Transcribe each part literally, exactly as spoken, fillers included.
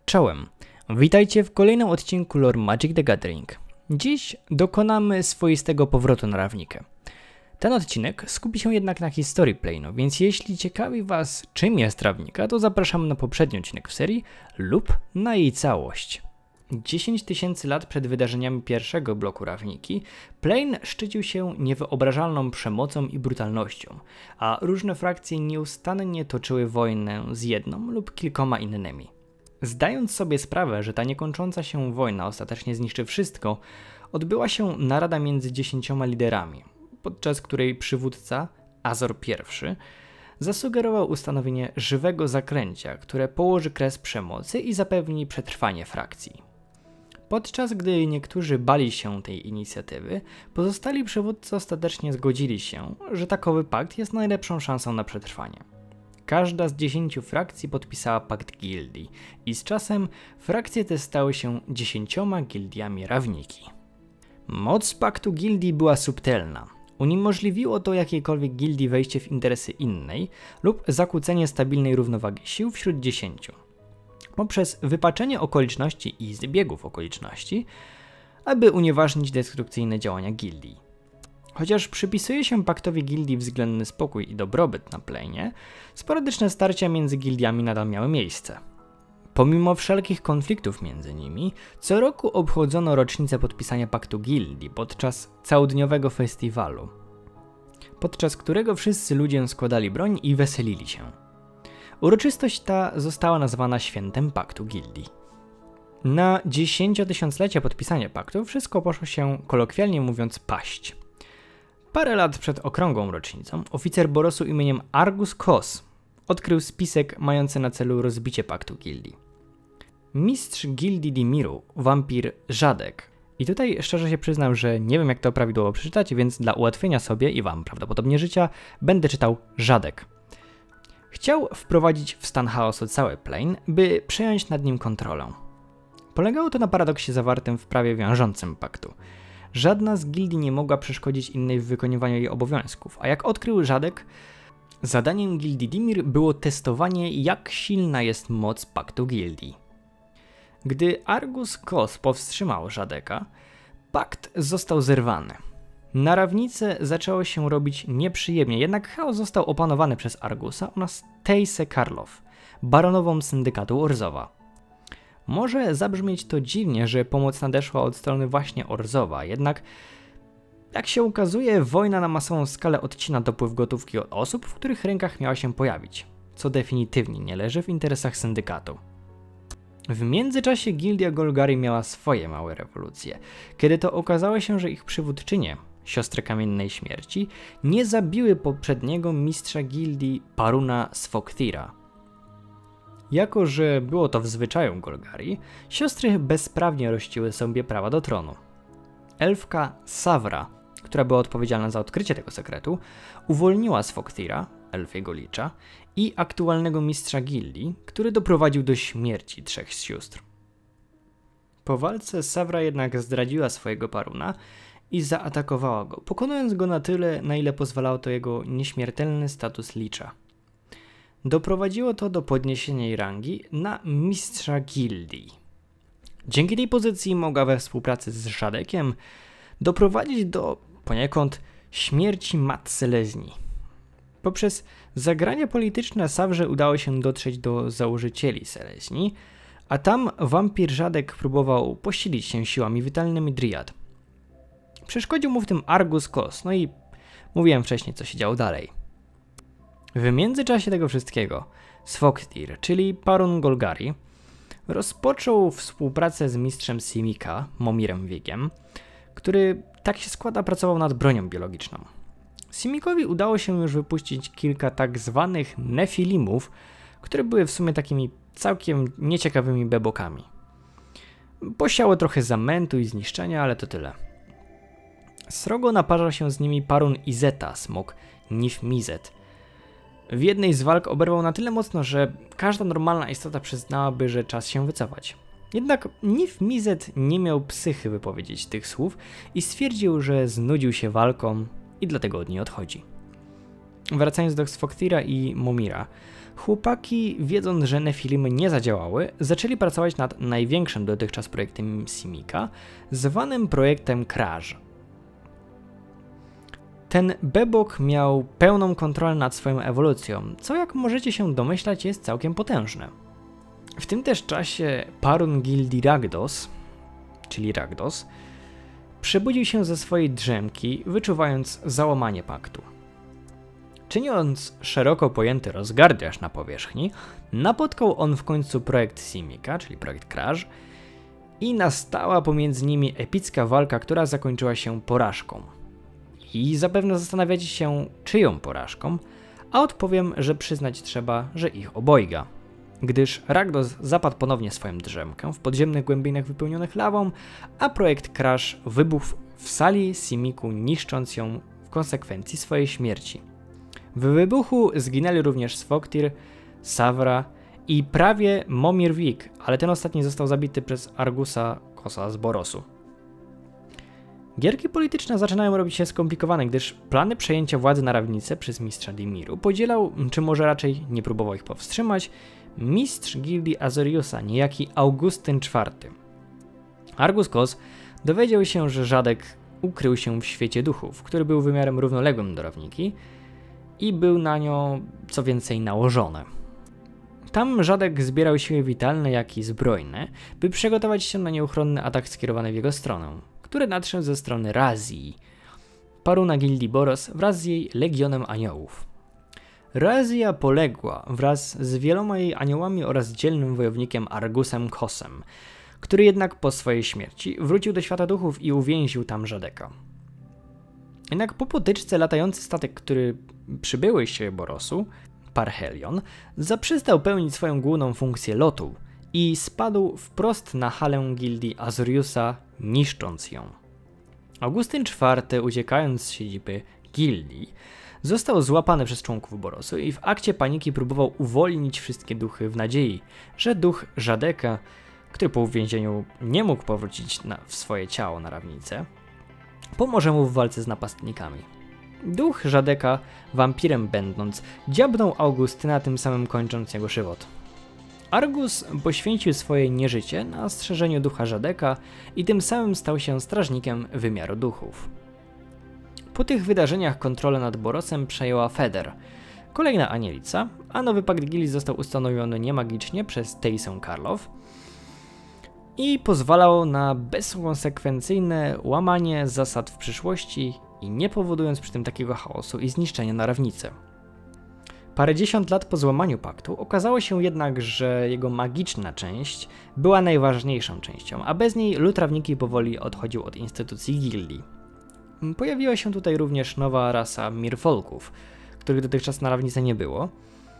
Czołem, witajcie w kolejnym odcinku Lore Magic the Gathering. Dziś dokonamy swoistego powrotu na Rawnikę. Ten odcinek skupi się jednak na historii Plane'u, więc jeśli ciekawi was czym jest Rawnika, to zapraszam na poprzedni odcinek w serii lub na jej całość. dziesięć tysięcy lat przed wydarzeniami pierwszego bloku Rawniki, Plane szczycił się niewyobrażalną przemocą i brutalnością, a różne frakcje nieustannie toczyły wojnę z jedną lub kilkoma innymi. Zdając sobie sprawę, że ta niekończąca się wojna ostatecznie zniszczy wszystko, odbyła się narada między dziesięcioma liderami, podczas której przywódca, Azor I, zasugerował ustanowienie żywego zaklęcia, które położy kres przemocy i zapewni przetrwanie frakcji. Podczas gdy niektórzy bali się tej inicjatywy, pozostali przywódcy ostatecznie zgodzili się, że takowy pakt jest najlepszą szansą na przetrwanie. Każda z dziesięciu frakcji podpisała pakt gildii i z czasem frakcje te stały się dziesięcioma gildiami Rawniki. Moc paktu gildii była subtelna. Uniemożliwiło to jakiejkolwiek gildii wejście w interesy innej lub zakłócenie stabilnej równowagi sił wśród dziesięciu. Poprzez wypaczenie okoliczności i zbiegów okoliczności, aby unieważnić destrukcyjne działania gildii. Chociaż przypisuje się paktowi gildii względny spokój i dobrobyt na Plane'ie, sporadyczne starcia między gildiami nadal miały miejsce. Pomimo wszelkich konfliktów między nimi, co roku obchodzono rocznicę podpisania paktu gildii podczas całodniowego festiwalu, podczas którego wszyscy ludzie składali broń i weselili się. Uroczystość ta została nazwana Świętem Paktu Gildii. Na dziesięciotysiąclecie podpisania paktu wszystko poszło się, kolokwialnie mówiąc, paść. Parę lat przed okrągłą rocznicą oficer Borosu imieniem Argus Kos odkrył spisek mający na celu rozbicie paktu gildii. Mistrz gildii Dimiru, wampir Żadek, i tutaj szczerze się przyznam, że nie wiem jak to prawidłowo przeczytać, więc dla ułatwienia sobie i wam prawdopodobnie życia będę czytał Żadek. Chciał wprowadzić w stan chaosu cały Plane, by przejąć nad nim kontrolę. Polegało to na paradoksie zawartym w prawie wiążącym paktu. Żadna z gildii nie mogła przeszkodzić innej w wykonywaniu jej obowiązków, a jak odkrył Żadek, zadaniem gildii Dimir było testowanie, jak silna jest moc paktu gildii. Gdy Argus Kos powstrzymał Żadeka, pakt został zerwany. Na Rawnice zaczęło się robić nieprzyjemnie, jednak chaos został opanowany przez Argusa oraz Tejsę Karlow, baronową syndykatu Orzowa. Może zabrzmieć to dziwnie, że pomoc nadeszła od strony właśnie Orzowa, jednak jak się ukazuje, wojna na masową skalę odcina dopływ gotówki od osób, w których rękach miała się pojawić, co definitywnie nie leży w interesach syndykatu. W międzyczasie gildia Golgari miała swoje małe rewolucje, kiedy to okazało się, że ich przywódczynie, siostry Kamiennej Śmierci, nie zabiły poprzedniego mistrza gildii Paruna Sfokthira. Jako że było to w zwyczaju Golgari, siostry bezprawnie rościły sobie prawa do tronu. Elfka Savra, która była odpowiedzialna za odkrycie tego sekretu, uwolniła Sfokthira, elfiego licza, i aktualnego mistrza gildii, który doprowadził do śmierci trzech z sióstr. Po walce Savra jednak zdradziła swojego Paruna i zaatakowała go, pokonując go na tyle, na ile pozwalał to jego nieśmiertelny status licza. Doprowadziło to do podniesienia jej rangi na mistrza gildii. Dzięki tej pozycji mogła we współpracy z Żadekiem doprowadzić do poniekąd śmierci mat Selezni. Poprzez zagrania polityczne Savrze udało się dotrzeć do założycieli Selezni, a tam wampir Żadek próbował posilić się siłami witalnymi Dryad. Przeszkodził mu w tym Argus Kos, no i mówiłem wcześniej, co się działo dalej. W międzyczasie tego wszystkiego Sfokthir, czyli Parun Golgari, rozpoczął współpracę z mistrzem Simika, Momirem Wiegiem, który, tak się składa, pracował nad bronią biologiczną. Simikowi udało się już wypuścić kilka tak zwanych nefilimów, które były w sumie takimi całkiem nieciekawymi bebokami. Posiało trochę zamętu i zniszczenia, ale to tyle. Srogo naparza się z nimi Parun Izeta, smok Nif-Mizet. W jednej z walk oberwał na tyle mocno, że każda normalna istota przyznałaby, że czas się wycofać. Jednak Nif-Mizet nie miał psychy wypowiedzieć tych słów i stwierdził, że znudził się walką i dlatego od niej odchodzi. Wracając do Sfokthira i Momira, chłopaki, wiedząc, że Nefilimy nie zadziałały, zaczęli pracować nad największym dotychczas projektem Simika, zwanym projektem Kraż. Ten bebok miał pełną kontrolę nad swoją ewolucją, co jak możecie się domyślać jest całkiem potężne. W tym też czasie Parun Gildii Rakdos, czyli Rakdos, przebudził się ze swojej drzemki, wyczuwając załamanie paktu. Czyniąc szeroko pojęty rozgardiaż na powierzchni, napotkał on w końcu projekt Simika, czyli projekt Kraż, i nastała pomiędzy nimi epicka walka, która zakończyła się porażką. I zapewne zastanawiacie się, czyją porażką, a odpowiem, że przyznać trzeba, że ich obojga. Gdyż Rakdos zapadł ponownie swoją drzemkę w podziemnych głębinach wypełnionych lawą, a projekt Kraż wybuchł w sali Simiku, niszcząc ją w konsekwencji swojej śmierci. W wybuchu zginęli również Sfoktir, Savra i prawie Momir Wik, ale ten ostatni został zabity przez Argusa Kosa z Borosu. Gierki polityczne zaczynają robić się skomplikowane, gdyż plany przejęcia władzy na Rawnicy przez mistrza Dimiru podzielał, czy może raczej nie próbował ich powstrzymać, mistrz gildii Azoriusa, niejaki Augustyn czwarty. Argus Kos dowiedział się, że Żadek ukrył się w świecie duchów, który był wymiarem równoległym do Rawniki i był na nią co więcej nałożone. Tam Żadek zbierał siły witalne, jak i zbrojne, by przygotować się na nieuchronny atak skierowany w jego stronę, który nadszedł ze strony Razii, Paruna Gildii Boros wraz z jej Legionem Aniołów. Razja poległa wraz z wieloma jej aniołami oraz dzielnym wojownikiem Argusem Kosem, który jednak po swojej śmierci wrócił do świata duchów i uwięził tam Żadeka. Jednak po potyczce latający statek, który przybyły się Borosu, Parhelion, zaprzestał pełnić swoją główną funkcję lotu i spadł wprost na halę gildii Azoriusa, niszcząc ją. Augustyn czwarty, uciekając z siedziby gildii, został złapany przez członków Borosu i w akcie paniki próbował uwolnić wszystkie duchy w nadziei, że duch Żadeka, który po uwięzieniu nie mógł powrócić na, w swoje ciało na Rawnicę, pomoże mu w walce z napastnikami. Duch Żadeka, wampirem będąc, dziabnął Augustyna, tym samym kończąc jego żywot. Argus poświęcił swoje nieżycie na strzeżeniu ducha Żadeka i tym samym stał się strażnikiem wymiaru duchów. Po tych wydarzeniach kontrolę nad Borosem przejęła Feder, kolejna anielica, a nowy pakt gildii został ustanowiony niemagicznie przez Teisę Karlow i pozwalał na bezkonsekwencyjne łamanie zasad w przyszłości i nie powodując przy tym takiego chaosu i zniszczenia na Rawnicy. Parędziesiąt lat po złamaniu paktu okazało się jednak, że jego magiczna część była najważniejszą częścią, a bez niej lud Rawniki powoli odchodził od instytucji gildii. Pojawiła się tutaj również nowa rasa Mirfolków, których dotychczas na Rawnicy nie było,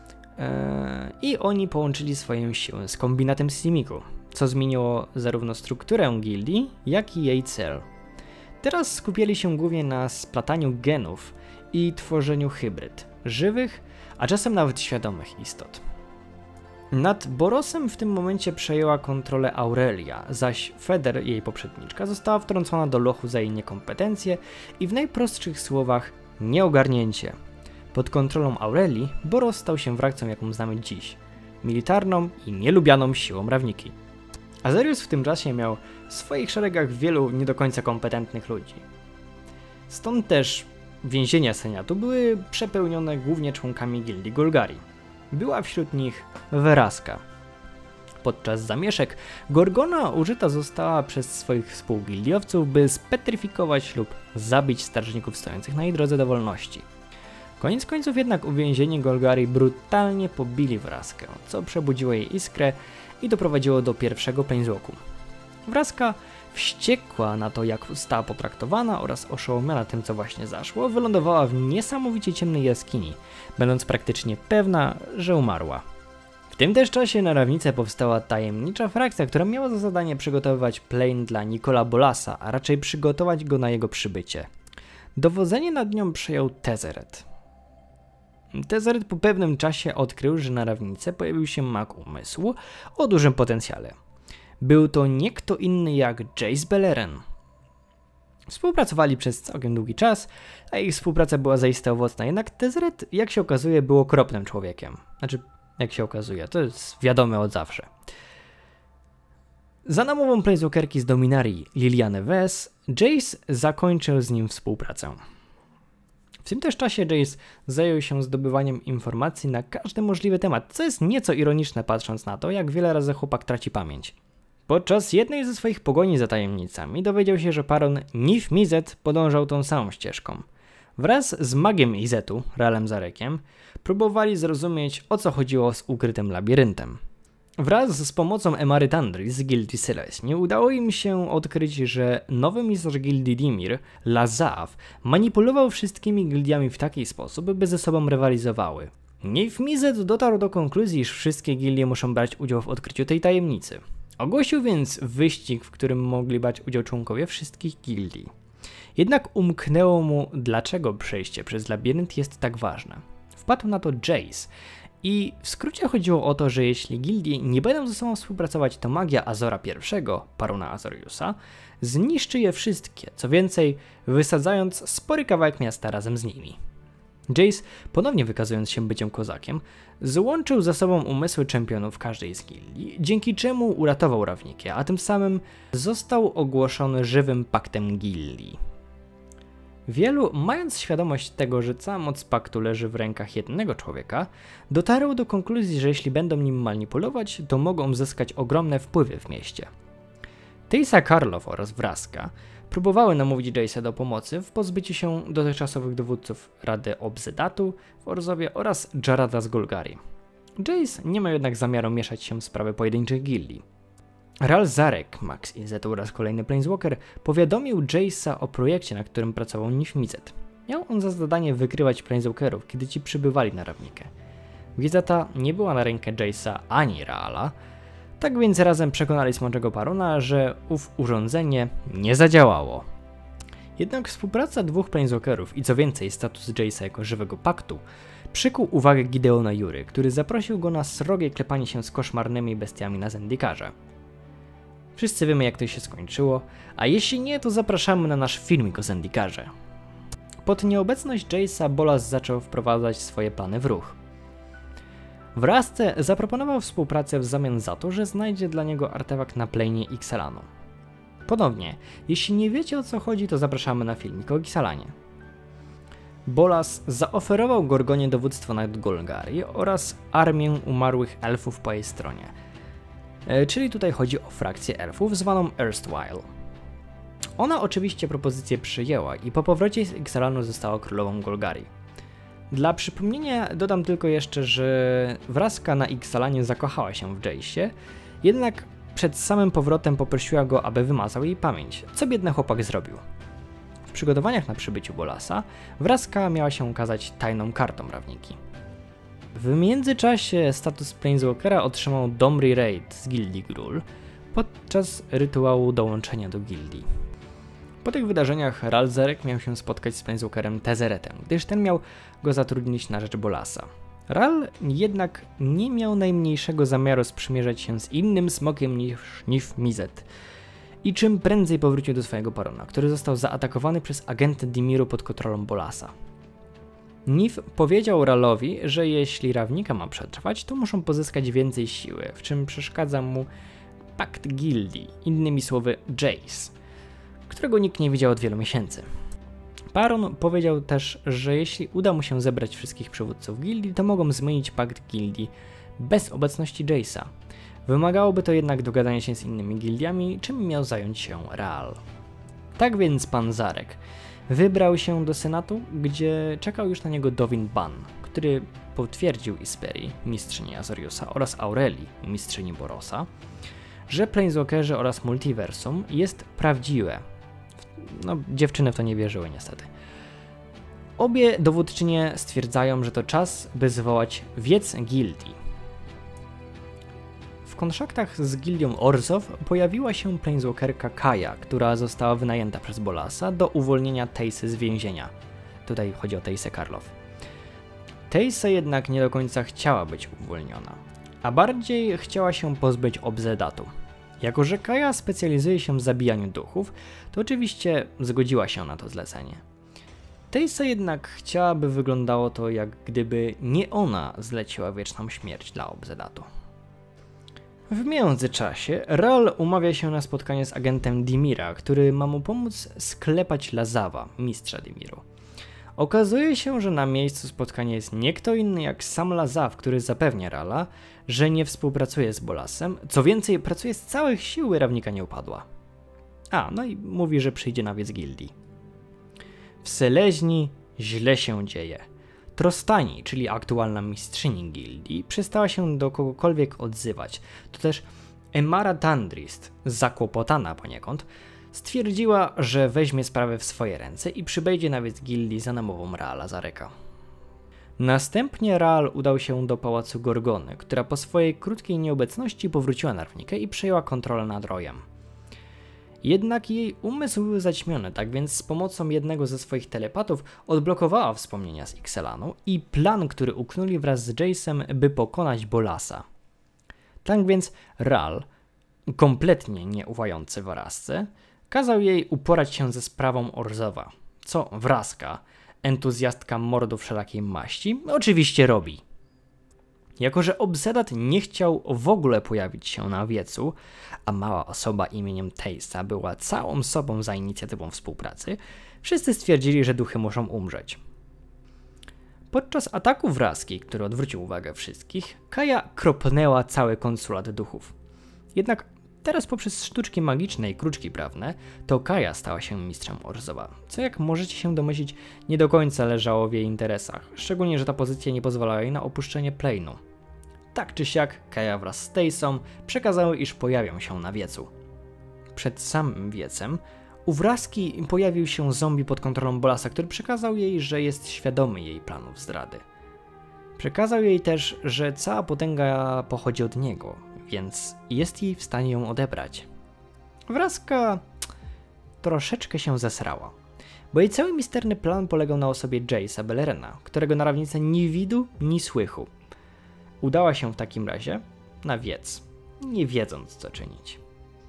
eee, i oni połączyli swoje siły z kombinatem Simiku, co zmieniło zarówno strukturę gildii, jak i jej cel. Teraz skupiali się głównie na splataniu genów i tworzeniu hybryd, żywych, a czasem nawet świadomych istot. Nad Borosem w tym momencie przejęła kontrolę Aurelia, zaś Feder, jej poprzedniczka, została wtrącona do lochu za jej niekompetencje i w najprostszych słowach nieogarnięcie. Pod kontrolą Aurelii Boros stał się frakcją, jaką znamy dziś, militarną i nielubianą siłą Rawniki. Azorius w tym czasie miał w swoich szeregach wielu nie do końca kompetentnych ludzi. Stąd też więzienia Senatu były przepełnione głównie członkami gildii Golgari. Była wśród nich Weraska. Podczas zamieszek Gorgona użyta została przez swoich współgildiowców, by spetryfikować lub zabić strażników stojących na jej drodze do wolności. Koniec końców jednak uwięzieni Golgari brutalnie pobili Weraskę, co przebudziło jej iskrę i doprowadziło do pierwszego peńzłoku. Wraska, wściekła na to, jak została potraktowana oraz oszołomiona tym, co właśnie zaszło, wylądowała w niesamowicie ciemnej jaskini, będąc praktycznie pewna, że umarła. W tym też czasie na Rawnicy powstała tajemnicza frakcja, która miała za zadanie przygotowywać plane dla Nikola Bolasa, a raczej przygotować go na jego przybycie. Dowodzenie nad nią przejął Tezzeret. Tezzeret po pewnym czasie odkrył, że na Rawnicy pojawił się mag umysłu o dużym potencjale. Był to nie kto inny jak Jace Beleren. Współpracowali przez całkiem długi czas, a ich współpraca była zaiste owocna, jednak Tezzeret, jak się okazuje, był okropnym człowiekiem. Znaczy, jak się okazuje. To jest wiadome od zawsze. Za namową Planeswalkerki z Dominarii Liliany Wes, Jace zakończył z nim współpracę. W tym też czasie Jace zajął się zdobywaniem informacji na każdy możliwy temat, co jest nieco ironiczne patrząc na to, jak wiele razy chłopak traci pamięć. Podczas jednej ze swoich pogoni za tajemnicami dowiedział się, że Baron Nif Mizzet podążał tą samą ścieżką. Wraz z magiem Izetu, Ralem Zarekiem, próbowali zrozumieć, o co chodziło z ukrytym labiryntem. Wraz z pomocą Emarytandry z gildii Syleśni udało im się odkryć, że nowy mistrz gildii Dimir, Lazav, manipulował wszystkimi gildiami w taki sposób, by ze sobą rywalizowały. Nif Mizzet dotarł do konkluzji, iż wszystkie gildie muszą brać udział w odkryciu tej tajemnicy. Ogłosił więc wyścig, w którym mogli brać udział członkowie wszystkich gildii. Jednak umknęło mu, dlaczego przejście przez labirynt jest tak ważne. Wpadł na to Jace i w skrócie chodziło o to, że jeśli gildie nie będą ze sobą współpracować, to magia Azora I, Barona Azoriusa, zniszczy je wszystkie, co więcej, wysadzając spory kawałek miasta razem z nimi. Jace, ponownie wykazując się byciem kozakiem, złączył ze sobą umysły czempionów każdej z gildii, dzięki czemu uratował Rawnikę, a tym samym został ogłoszony żywym paktem gildii. Wielu, mając świadomość tego, że cała moc paktu leży w rękach jednego człowieka, dotarło do konkluzji, że jeśli będą nim manipulować, to mogą zyskać ogromne wpływy w mieście. Teysa Karlow oraz Vraska próbowały namówić Jace'a do pomocy w pozbyciu się dotychczasowych dowódców Rady Obzydatu w Orzowie oraz Jarada z Golgari. Jace nie miał jednak zamiaru mieszać się w sprawy pojedynczych gildii. Ral Zarek, Max Izzet oraz kolejny Planeswalker powiadomił Jace'a o projekcie, na którym pracował Nif Mizzet. Miał on za zadanie wykrywać Planeswalkerów, kiedy ci przybywali na Rawnikę. Wiedza ta nie była na rękę Jace'a ani Raala, tak więc razem przekonali Smoczego Barona, że ów urządzenie nie zadziałało. Jednak współpraca dwóch Planeswalkerów i co więcej status Jace'a jako żywego paktu przykuł uwagę Gideona Jury, który zaprosił go na srogie klepanie się z koszmarnymi bestiami na Zendikarze. Wszyscy wiemy, jak to się skończyło, a jeśli nie, to zapraszamy na nasz filmik o Zendikarze. Pod nieobecność Jace'a Bolas zaczął wprowadzać swoje plany w ruch. W Vrasce zaproponował współpracę w zamian za to, że znajdzie dla niego artefakt na planie Ixalanu. Ponownie, jeśli nie wiecie, o co chodzi, to zapraszamy na filmik o Ixalanie. Bolas zaoferował Gorgonie dowództwo nad Golgari oraz armię umarłych elfów po jej stronie. Czyli tutaj chodzi o frakcję elfów zwaną Erstwhile. Ona oczywiście propozycję przyjęła i po powrocie z Ixalanu została królową Golgari. Dla przypomnienia dodam tylko jeszcze, że Vraska na Ixalanie zakochała się w Jace'ie, jednak przed samym powrotem poprosiła go, aby wymazał jej pamięć, co biedny chłopak zrobił. W przygotowaniach na przybyciu Bolasa Vraska miała się okazać tajną kartą Rawniki. W międzyczasie status Planeswalkera otrzymał Domri Raid z gildii Gruul podczas rytuału dołączenia do gildii. Po tych wydarzeniach Ral Zarek miał się spotkać z Planeswalkerem Tezeretem, gdyż ten miał go zatrudnić na rzecz Bolasa. Ral jednak nie miał najmniejszego zamiaru sprzymierzać się z innym smokiem niż Nif Mizzet i czym prędzej powrócił do swojego barona, który został zaatakowany przez agenta Dimiru pod kontrolą Bolasa. Nif powiedział Ralowi, że jeśli Rawnika ma przetrwać, to muszą pozyskać więcej siły, w czym przeszkadza mu pakt gildii, innymi słowy Jace, którego nikt nie widział od wielu miesięcy. Baron powiedział też, że jeśli uda mu się zebrać wszystkich przywódców gildii, to mogą zmienić pakt gildii bez obecności Jace'a. Wymagałoby to jednak dogadania się z innymi gildiami, czym miał zająć się Raal. Tak więc pan Zarek wybrał się do Senatu, gdzie czekał już na niego Dovin Ban, który potwierdził Isperii, mistrzyni Azoriusa, oraz Aureli, mistrzyni Borosa, że Planeswalkerzy oraz Multiversum jest prawdziwe. No, dziewczyny w to nie wierzyły niestety. Obie dowódczynie stwierdzają, że to czas, by zwołać wiec gildii. W kontraktach z gildią Orzhov pojawiła się Planeswalkerka Kaja, która została wynajęta przez Bolasa do uwolnienia Teysy z więzienia. Tutaj chodzi o Teysę Karlow. Teysa jednak nie do końca chciała być uwolniona, a bardziej chciała się pozbyć Obzedatu. Jako że Kaja specjalizuje się w zabijaniu duchów, to oczywiście zgodziła się na to zlecenie. Teysa jednak chciała, by wyglądało to, jak gdyby nie ona zleciła wieczną śmierć dla Obsedatu. W międzyczasie Ral umawia się na spotkanie z agentem Dimira, który ma mu pomóc sklepać Lazawa, mistrza Dimiru. Okazuje się, że na miejscu spotkania jest nie kto inny jak sam Lazav, który zapewnia Rala, że nie współpracuje z Bolasem, co więcej pracuje z całych sił, by Rawnika nie upadła. A, no i mówi, że przyjdzie na wiec gildii. W Seleźni źle się dzieje. Trostani, czyli aktualna mistrzyni gildii, przestała się do kogokolwiek odzywać. To też Emara Tandrist, zakłopotana poniekąd, stwierdziła, że weźmie sprawę w swoje ręce i przybędzie na wiec gildii za namową Raala Zareka. Następnie Raal udał się do pałacu Gorgony, która po swojej krótkiej nieobecności powróciła na Rawnikę i przejęła kontrolę nad Rojem. Jednak jej umysł był zaćmiony, tak więc z pomocą jednego ze swoich telepatów odblokowała wspomnienia z Ixalanu i plan, który uknuli wraz z Jace'em, by pokonać Bolasa. Tak więc Raal, kompletnie nie ufający Wrasce, kazał jej uporać się ze sprawą Orzowa, co Wraska, entuzjastka mordu wszelakiej maści, oczywiście robi. Jako że Obsedat nie chciał w ogóle pojawić się na wiecu, a mała osoba imieniem Teysa była całą sobą za inicjatywą współpracy, wszyscy stwierdzili, że duchy muszą umrzeć. Podczas ataku Wraski, który odwrócił uwagę wszystkich, Kaja kropnęła cały konsulat duchów. Jednak teraz poprzez sztuczki magiczne i kruczki prawne, to Kaja stała się mistrzem Orzowa, co jak możecie się domyślić nie do końca leżało w jej interesach, szczególnie że ta pozycja nie pozwalała jej na opuszczenie Plane'u. Tak czy siak, Kaja wraz z Teysą przekazały, iż pojawią się na wiecu. Przed samym wiecem u Wraski pojawił się zombie pod kontrolą Bolasa, który przekazał jej, że jest świadomy jej planów zdrady. Przekazał jej też, że cała potęga pochodzi od niego, więc jest jej w stanie ją odebrać. Wraska troszeczkę się zesrała, bo jej cały misterny plan polegał na osobie Jace'a Bellerena, którego na Rawnice ni widu, ni słychu. Udała się w takim razie na wiec, nie wiedząc co czynić.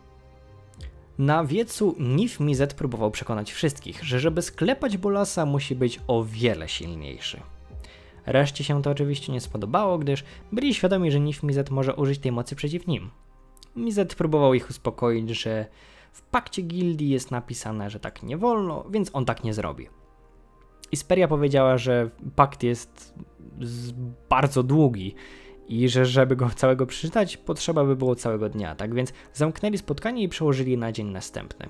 Na wiecu Nif Mizzet próbował przekonać wszystkich, że żeby sklepać Bolasa musi być o wiele silniejszy. Reszcie się to oczywiście nie spodobało, gdyż byli świadomi, że Nif Mizzet może użyć tej mocy przeciw nim. Mizzet próbował ich uspokoić, że w pakcie gildii jest napisane, że tak nie wolno, więc on tak nie zrobi. Isperia powiedziała, że pakt jest bardzo długi i że żeby go całego przeczytać, potrzeba by było całego dnia, tak więc zamknęli spotkanie i przełożyli na dzień następny.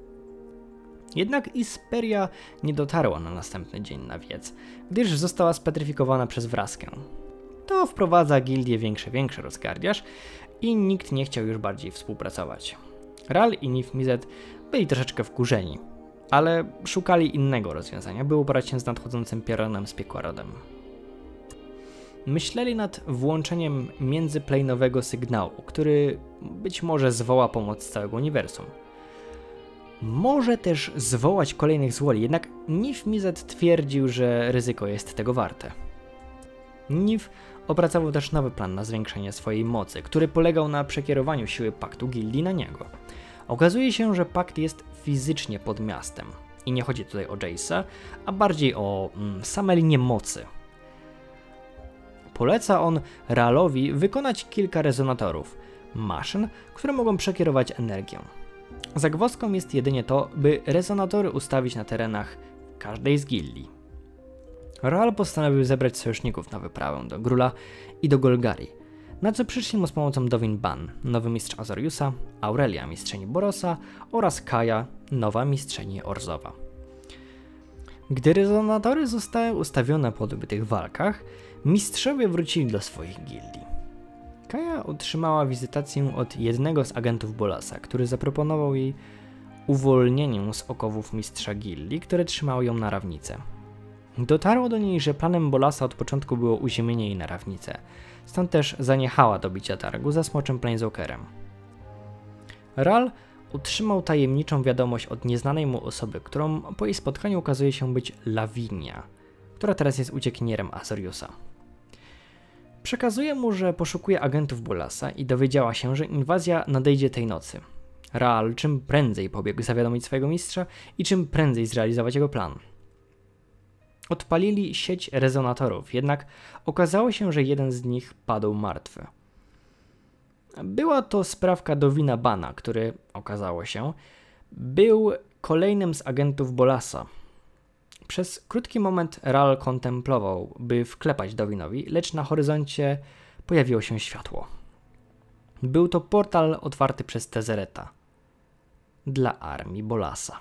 Jednak Isperia nie dotarła na następny dzień na wiec, gdyż została spetryfikowana przez Wraskę. To wprowadza gildię większy większy rozgardiaż i nikt nie chciał już bardziej współpracować. Ral i Nif Mizzet byli troszeczkę wkurzeni, ale szukali innego rozwiązania, by uporać się z nadchodzącym piorunem z piekła rodem. Myśleli nad włączeniem międzyplejnowego sygnału, który być może zwoła pomoc z całego uniwersum. Może też zwołać kolejnych złoli, jednak Nif Mizzet twierdził, że ryzyko jest tego warte. Nif opracował też nowy plan na zwiększenie swojej mocy, który polegał na przekierowaniu siły paktu gildii na niego. Okazuje się, że pakt jest fizycznie pod miastem i nie chodzi tutaj o Jace'a, a bardziej o mm, same linie mocy. Poleca on Raalowi wykonać kilka rezonatorów, maszyn, które mogą przekierować energię. Zagwozdką jest jedynie to, by rezonatory ustawić na terenach każdej z gildii. Raal postanowił zebrać sojuszników na wyprawę do Grula i do Golgari, na co przyszli mu z pomocą Dovin Baan, nowy mistrz Azoriusa, Aurelia, mistrzyni Borosa oraz Kaja, nowa mistrzyni Orzowa. Gdy rezonatory zostały ustawione po odbytych walkach, mistrzowie wrócili do swoich gildii. Kaja otrzymała wizytację od jednego z agentów Bolasa, który zaproponował jej uwolnienie z okowów mistrza gildii, które trzymały ją na Rawnice. Dotarło do niej, że planem Bolasa od początku było uziemienie jej na Rawnicę, stąd też zaniechała do bicia targu za smoczym Planeswalkerem. Ral utrzymał tajemniczą wiadomość od nieznanej mu osoby, którą po jej spotkaniu okazuje się być Lavinia, która teraz jest uciekinierem Azoriusa. Przekazuje mu, że poszukuje agentów Bolasa i dowiedziała się, że inwazja nadejdzie tej nocy. Raal czym prędzej pobiegł zawiadomić swojego mistrza i czym prędzej zrealizować jego plan. odpalili sieć rezonatorów, jednak okazało się, że jeden z nich padł martwy. Była to sprawka Dovina Bana, który, okazało się, był kolejnym z agentów Bolasa. Przez krótki moment Ral kontemplował, by wklepać Dovinowi, lecz na horyzoncie pojawiło się światło. Był to portal otwarty przez Tezereta dla armii Bolasa.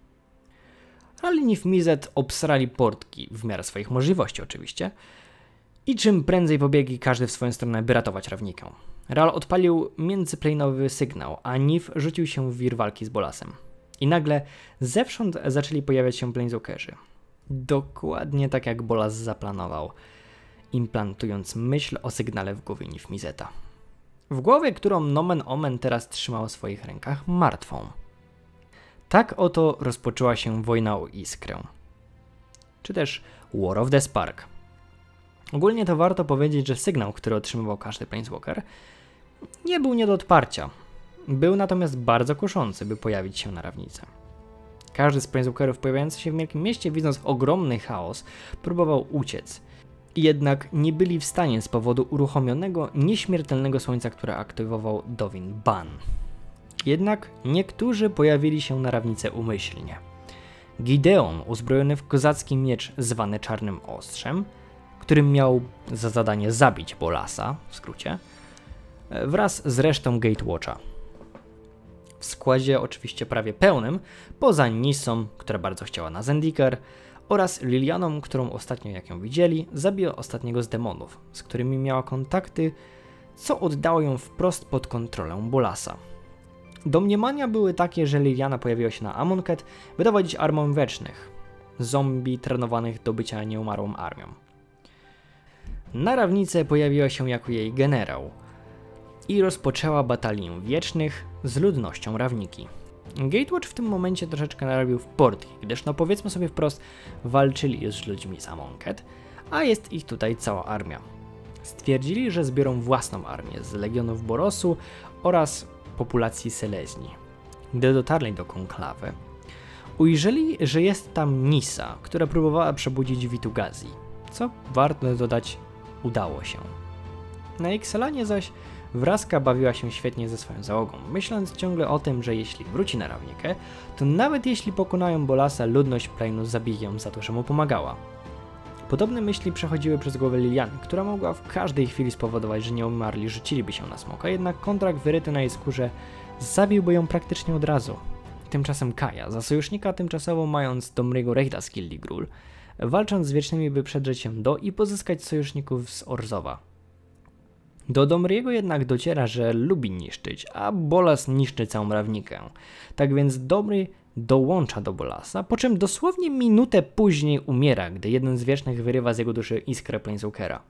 Ral i Nifmizet obsrali portki, w miarę swoich możliwości oczywiście, i czym prędzej pobiegli każdy w swoją stronę, by ratować Rawnikę. Ral odpalił międzyplejnowy sygnał, a Nif rzucił się w wir walki z Bolasem. I nagle zewsząd zaczęli pojawiać się planeswalkerzy. Dokładnie tak jak Bolas zaplanował, implantując myśl o sygnale w głowie Nifmizeta. W głowie, którą nomen omen teraz trzymał w swoich rękach martwą. Tak oto rozpoczęła się wojna o Iskrę. Czy też War of the Spark. Ogólnie to warto powiedzieć, że sygnał, który otrzymywał każdy Planeswalker, nie był nie do odparcia. Był natomiast bardzo kuszący, by pojawić się na Rawnicy. Każdy z Planeswalkerów pojawiający się w wielkim mieście, widząc ogromny chaos, próbował uciec. Jednak nie byli w stanie z powodu uruchomionego, nieśmiertelnego słońca, które aktywował Dovin Ban. Jednak niektórzy pojawili się na Rawnicę umyślnie. Gideon, uzbrojony w kozacki miecz zwany Czarnym Ostrzem, którym miał za zadanie zabić Bolasa, w skrócie, wraz z resztą Gatewatcha. W składzie oczywiście prawie pełnym, poza Nisą, która bardzo chciała na Zendikar, oraz Lilianą, którą ostatnio, jak ją widzieli, zabiła ostatniego z demonów, z którymi miała kontakty, co oddało ją wprost pod kontrolę Bolasa. Domniemania były takie, że Liliana pojawiła się na Amonkhet, by dowodzić armią Wiecznych, zombie trenowanych do bycia nieumarłą armią. Na Rawnicę pojawiła się jako jej generał i rozpoczęła batalię Wiecznych z ludnością Rawniki. Gatewatch w tym momencie troszeczkę narobił w portki, gdyż no powiedzmy sobie wprost, walczyli już z ludźmi z Amonkhet, a jest ich tutaj cała armia. Stwierdzili, że zbiorą własną armię z legionów Borosu oraz populacji Seleznii. Gdy dotarli do konklawy, ujrzeli, że jest tam Nisa, która próbowała przebudzić Vitu-Ghazi, co warto dodać, udało się. Na Ixalanie zaś Vraska bawiła się świetnie ze swoją załogą, myśląc ciągle o tym, że jeśli wróci na Rawnikę, to nawet jeśli pokonają Bolasa, ludność Plainu zabije ją za to, że mu pomagała. Podobne myśli przechodziły przez głowę Liliany, która mogła w każdej chwili spowodować, że nieumarli rzuciliby się na smoka, jednak kontrakt wyryty na jej skórze zabiłby ją praktycznie od razu. Tymczasem Kaja, za sojusznika tymczasowo mając Domriego Rejda z Gildii Grul, walcząc z Wiecznymi, by przedrzeć się do i pozyskać sojuszników z Orzowa. Do Domriego jednak dociera, że lubi niszczyć, a Bolas niszczy całą Rawnikę. Tak więc Domri dołącza do Bolasa, po czym dosłownie minutę później umiera, gdy jeden z Wiecznych wyrywa z jego duszy iskrę Planeswalkera.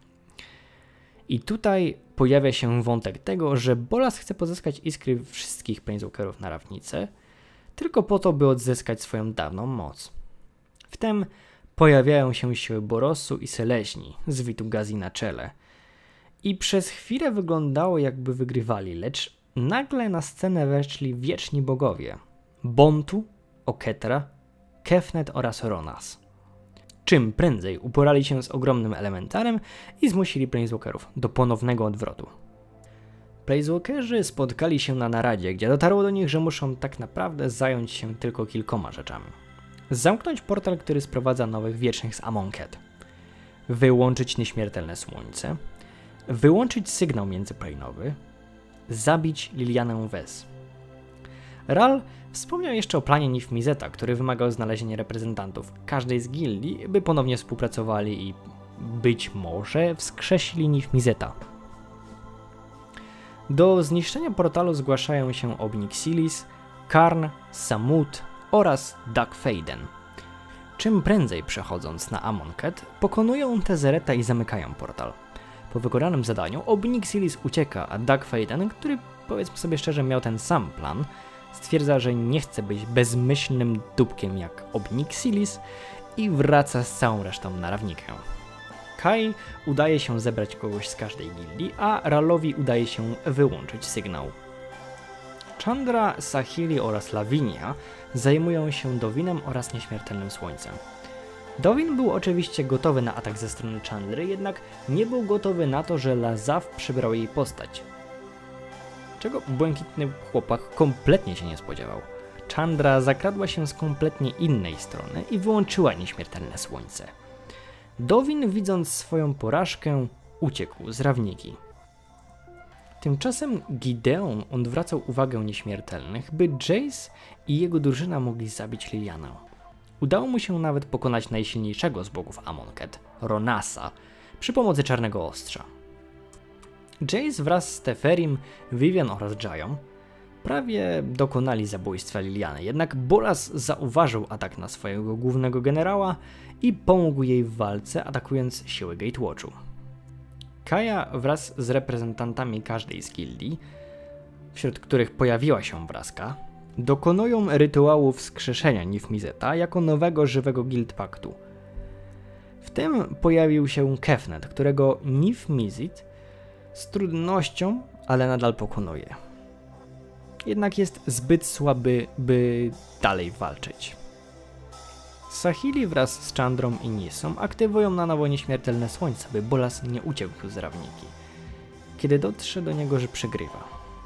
I tutaj pojawia się wątek tego, że Bolas chce pozyskać iskry wszystkich Planeswalkerów na Rawnicę, tylko po to, by odzyskać swoją dawną moc. Wtem pojawiają się siły Borosu i Seleźni z Vitu-Ghazi na czele. I przez chwilę wyglądało, jakby wygrywali, lecz nagle na scenę weszli wieczni bogowie Bontu, Oketra, Kefnet oraz Ronas. Czym prędzej uporali się z ogromnym elementarem i zmusili Planeswalkerów do ponownego odwrotu. Planeswalkerzy spotkali się na naradzie, gdzie dotarło do nich, że muszą tak naprawdę zająć się tylko kilkoma rzeczami. Zamknąć portal, który sprowadza nowych Wiecznych z Amonkhet, wyłączyć nieśmiertelne słońce, wyłączyć sygnał międzyplanowy, zabić Lilianę Vez. Ral wspomniał jeszcze o planie Nifmizeta, który wymagał znalezienia reprezentantów każdej z gildii, by ponownie współpracowali i być może wskrzesili Nifmizeta. Do zniszczenia portalu zgłaszają się Obnixilis, Karn, Samut oraz Dark Faden. Czym prędzej przechodząc na Amonkhet, pokonują Tezereta i zamykają portal. Po wykonanym zadaniu Obnixilis ucieka, a Dark Faden, który powiedzmy sobie szczerze miał ten sam plan, stwierdza, że nie chce być bezmyślnym dupkiem jak Obnixilis i wraca z całą resztą na Rawnikę. Kai udaje się zebrać kogoś z każdej gildii, a Ralowi udaje się wyłączyć sygnał. Chandra, Sahili oraz Lavinia zajmują się Dovinem oraz Nieśmiertelnym Słońcem. Dovin był oczywiście gotowy na atak ze strony Chandry, jednak nie był gotowy na to, że Lazav przybrał jej postać. Czego błękitny chłopak kompletnie się nie spodziewał. Chandra zakradła się z kompletnie innej strony i wyłączyła nieśmiertelne słońce. Dovin, widząc swoją porażkę, uciekł z Rawniki. Tymczasem Gideon odwracał uwagę nieśmiertelnych, by Jace i jego drużyna mogli zabić Lilianę. Udało mu się nawet pokonać najsilniejszego z bogów Amonkhet, Ronasa, przy pomocy Czarnego Ostrza. Jace wraz z Teferim, Vivienne oraz Jają prawie dokonali zabójstwa Liliany, jednak Bolas zauważył atak na swojego głównego generała i pomógł jej w walce, atakując siły Gatewatchu. Kaja wraz z reprezentantami każdej z gildii, wśród których pojawiła się Vraska, dokonują rytuału wskrzeszenia Nifmizeta jako nowego żywego Guildpaktu. W tym pojawił się Kefnet, którego Nifmizet z trudnością, ale nadal pokonuje. Jednak jest zbyt słaby, by dalej walczyć. Sahili wraz z Chandrą i Nisą aktywują na nowo nieśmiertelne słońce, by Bolas nie uciekł z Rawniki, kiedy dotrze do niego, że przegrywa.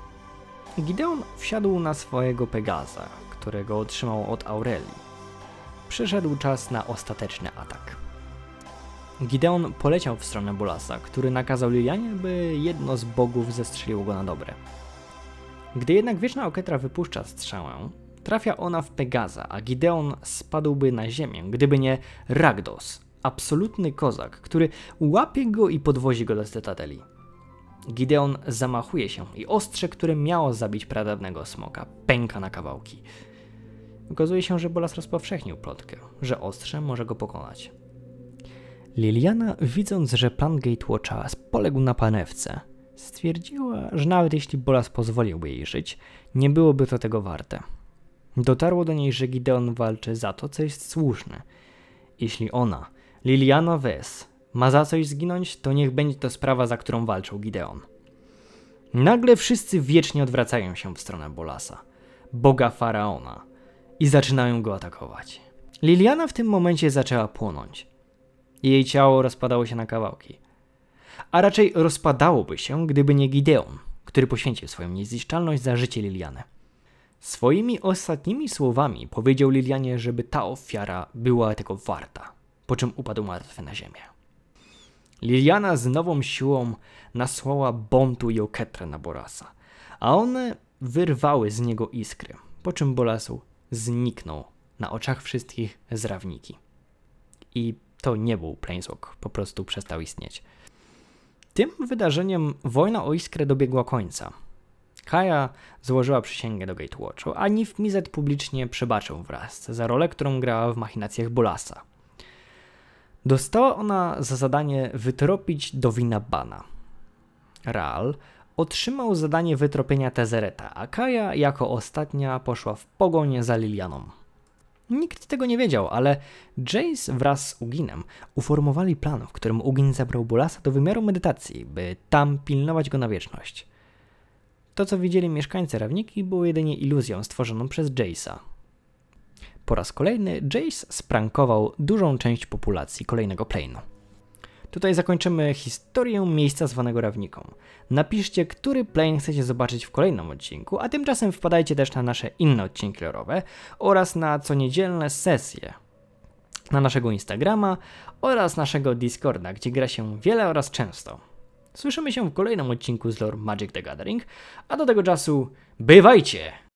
Gideon wsiadł na swojego Pegaza, którego otrzymał od Aurelii. Przyszedł czas na ostateczny atak. Gideon poleciał w stronę Bolasa, który nakazał Lilianie, by jedno z bogów zestrzeliło go na dobre. Gdy jednak Wieczna Oketra wypuszcza strzałę, trafia ona w Pegaza, a Gideon spadłby na ziemię, gdyby nie Ragdos, absolutny kozak, który łapie go i podwozi go do cytadeli. Gideon zamachuje się i ostrze, które miało zabić pradawnego smoka, pęka na kawałki. Okazuje się, że Bolas rozpowszechnił plotkę, że ostrze może go pokonać. Liliana, widząc, że plan Gatewatcha poległ na panewce, stwierdziła, że nawet jeśli Bolas pozwoliłby jej żyć, nie byłoby to tego warte. Dotarło do niej, że Gideon walczy za to, co jest słuszne. Jeśli ona, Liliana Wes, ma za coś zginąć, to niech będzie to sprawa, za którą walczył Gideon. Nagle wszyscy wiecznie odwracają się w stronę Bolasa, boga Faraona, i zaczynają go atakować. Liliana w tym momencie zaczęła płonąć. Jej ciało rozpadało się na kawałki. A raczej rozpadałoby się, gdyby nie Gideon, który poświęcił swoją niezniszczalność za życie Liliany. Swoimi ostatnimi słowami powiedział Lilianie, żeby ta ofiara była tego warta, po czym upadł martwy na ziemię. Liliana z nową siłą nasłała Bontu i Oketrę na Bolasa, a one wyrwały z niego iskry, po czym Bolasu zniknął na oczach wszystkich z Rawniki. I to nie był Planeswalk, po prostu przestał istnieć. Tym wydarzeniem wojna o iskrę dobiegła końca. Kaja złożyła przysięgę do Gatewatchu, a Nifmizet publicznie przebaczył Vrasce za rolę, którą grała w machinacjach Bolasa. Dostała ona za zadanie wytropić Dovina Bana. Ral otrzymał zadanie wytropienia Tezereta, a Kaja jako ostatnia poszła w pogoń za Lilianą. Nikt tego nie wiedział, ale Jace wraz z Uginem uformowali plan, w którym Ugin zabrał Bolasa do wymiaru medytacji, by tam pilnować go na wieczność. To, co widzieli mieszkańcy Rawniki, było jedynie iluzją stworzoną przez Jace'a. Po raz kolejny Jace sprankował dużą część populacji kolejnego plane'u. Tutaj zakończymy historię miejsca zwanego Rawniką. Napiszcie, który plane chcecie zobaczyć w kolejnym odcinku, a tymczasem wpadajcie też na nasze inne odcinki lorowe oraz na coniedzielne sesje na naszego Instagrama oraz naszego Discorda, gdzie gra się wiele oraz często. Słyszymy się w kolejnym odcinku z lore Magic the Gathering, a do tego czasu bywajcie!